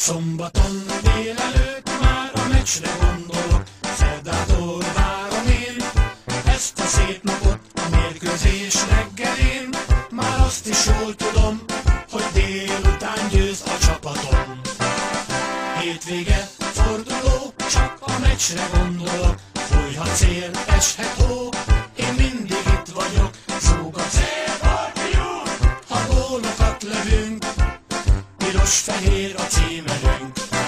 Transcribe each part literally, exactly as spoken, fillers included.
Szombaton délelőtt már a meccsre gondolok, szerdától várom én ezt a szép napot a mérkőzés reggelén. Már azt is jól tudom, hogy délután győz a csapatom. Hétvége forduló, csak a meccsre gondolok, folyhat szél, eshet hó, én mindig itt vagyok. Zúg a célpartiú, ha gólokat lövünk, piros-fehér a címerünk.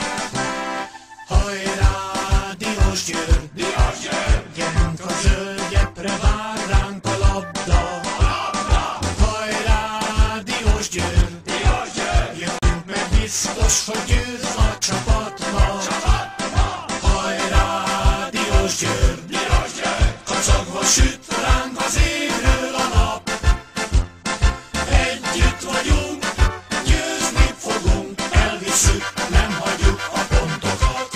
Hajrá, Diós Győr, Diós Győr, gyerünk a zöldgyepre, vár ránk a labda. A labda. Hajrá, Diós Győr, Diós Győr, jövünk, mert biztos, hogy győz a csapat ma. Csapat ma. Hajrá, Diós Győr, Diós Győr, kacagva süt ránk az égről a nap. Együtt vagyunk, győzni fogunk, elvisszük, nem hagyjuk a pontokat.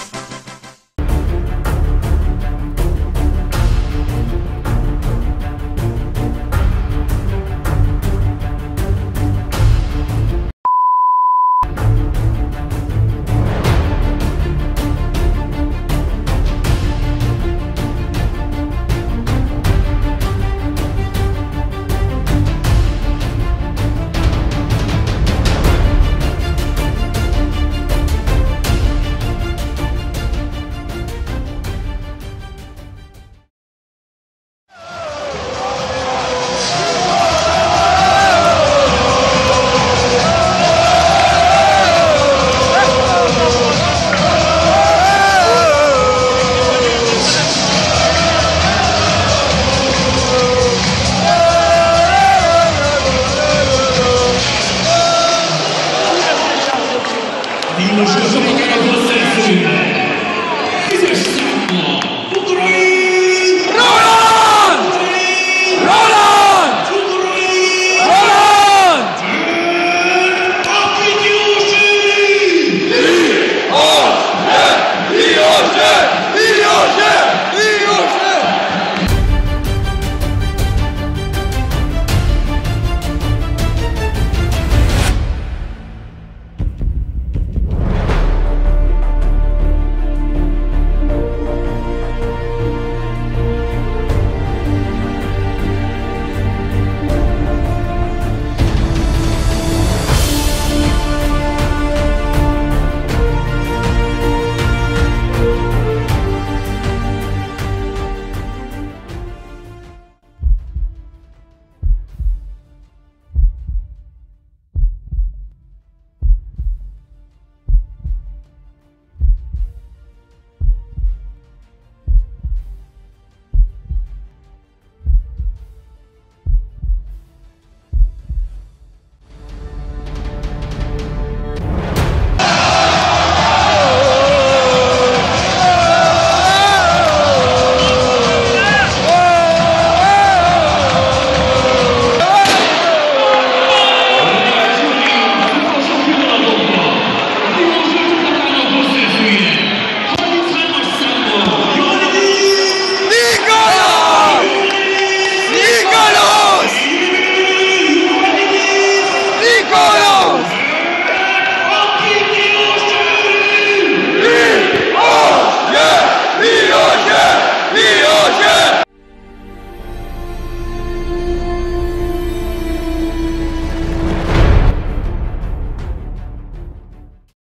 Most a sokat a hosszú